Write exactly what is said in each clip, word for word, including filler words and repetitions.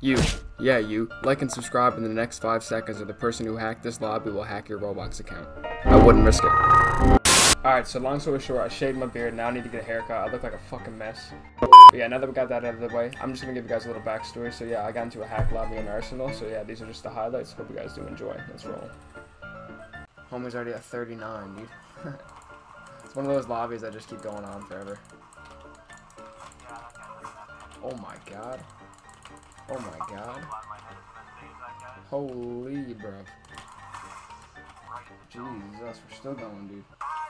You, yeah you, like and subscribe in the next five seconds or the person who hacked this lobby will hack your Roblox account. I wouldn't risk it. Alright, so long story short, I shaved my beard, now I need to get a haircut. I look like a fucking mess. But yeah, now that we got that out of the way, I'm just gonna give you guys a little backstory. So yeah, I got into a hack lobby in Arsenal, so yeah, these are just the highlights. Hope you guys do enjoy. Let's roll. Homie's already at thirty-nine, dude. It's one of those lobbies that just keep going on forever. Oh my god. Oh my god. Holy bro. Jesus, we're still going, dude.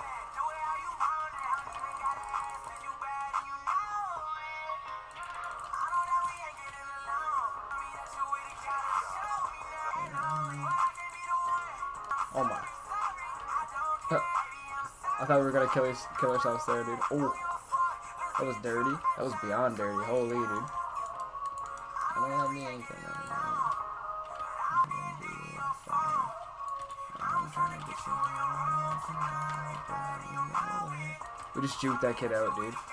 Oh my. I thought we were gonna kill, us, kill ourselves there, dude. Oh. That was dirty. That was beyond dirty. Holy, dude. I don't have me anything. We just juked that kid out, dude.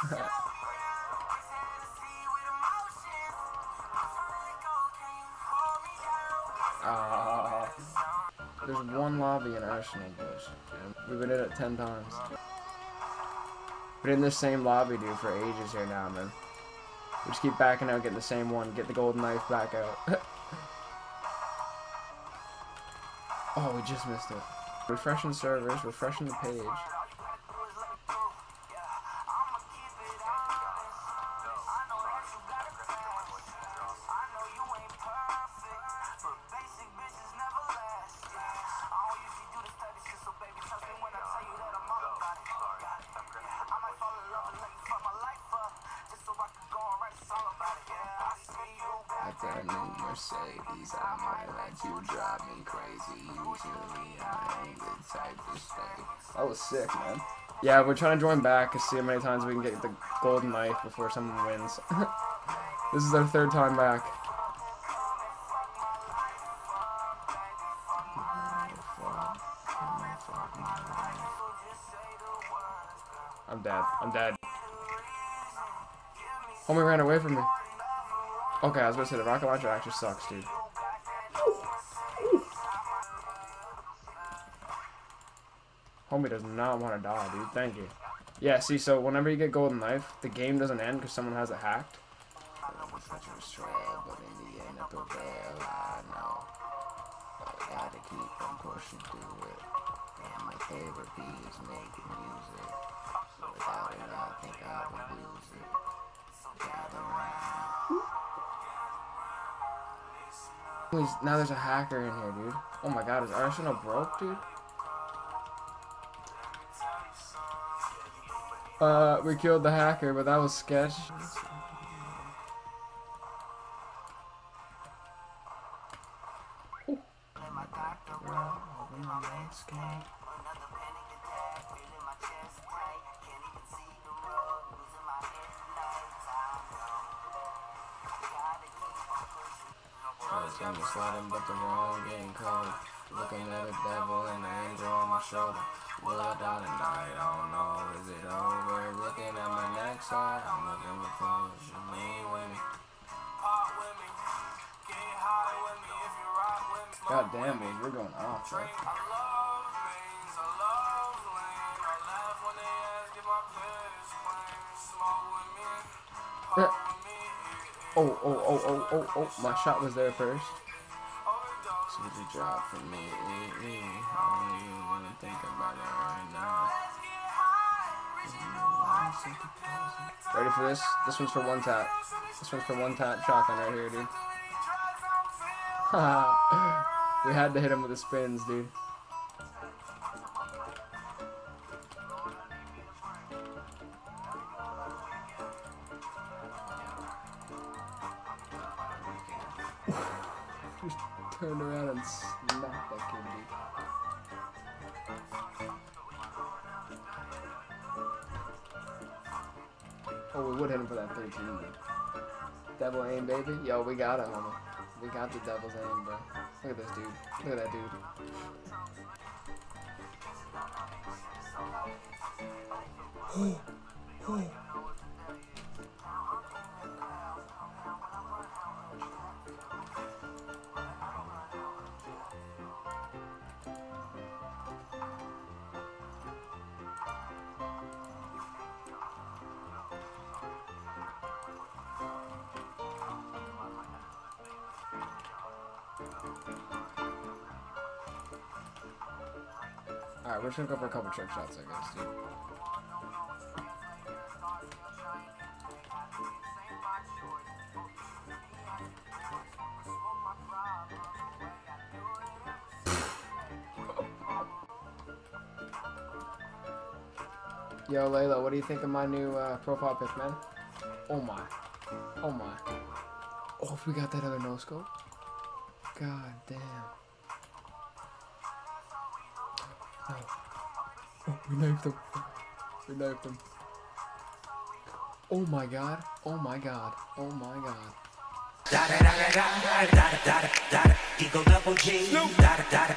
uh, there's one lobby in Arsenal, boys. We've been in it ten times. Been in this same lobby, dude, for ages here now, man. We just keep backing out, getting the same one, get the golden knife back out. Oh, we just missed it. Refreshing servers, refreshing the page. Mercedes, I might let you drive me crazy. Usually I ain't the type to stay. That was sick, man. Yeah, we're trying to join back to see how many times we can get the golden knife before someone wins. This is our third time back. I'm dead. I'm dead. Homie ran away from me. Okay, I was gonna say the rocket launcher actually sucks, dude. Homie does not want to die, dude. Thank you. Yeah, see, so whenever you get golden knife, the game doesn't end because someone has it hacked. Now there's a hacker in here, dude. Oh my god, is Arsenal broke, dude? Uh, we killed the hacker, but that was sketch. Ooh. I'm sliding, but the wrong getting cold. Looking at the devil and the angel on my shoulder. Will I die tonight? I don't know. Is it over? Looking at my next side, I'm looking for clothes. You lean with me. Pop with me. Get high with me if you rock with me. God damn it, we're going off, bro. I love things, I love lean. I laugh when they ask if my pitch clean. Smoke with me. Pop with me. Oh, oh, oh, oh, oh, oh, my shot was there first. So would you drop for me? I don't even want to think about it right now. Ready for this? This one's for one tap. This one's for one tap shotgun right here, dude. We had to hit him with the spins, dude. Just turned around and smacked that kid, dude. Oh, we would hit him for that thirteen, dude. Devil aim, baby. Yo, we got it, homie. We got the devil's aim, bro. Look at this dude. Look at that dude. Oh, oh. Alright, we're just gonna go for a couple trick shots, I guess, dude. Yo, Layla, what do you think of my new uh, profile pic, man? Oh my. Oh my. Oh, if we got that other no-scope? God damn. Oh, oh we knifed him. We knifed him. Oh my god. Oh my god. Oh my god. Da da da da da da da da da. Eagle double G. Da da da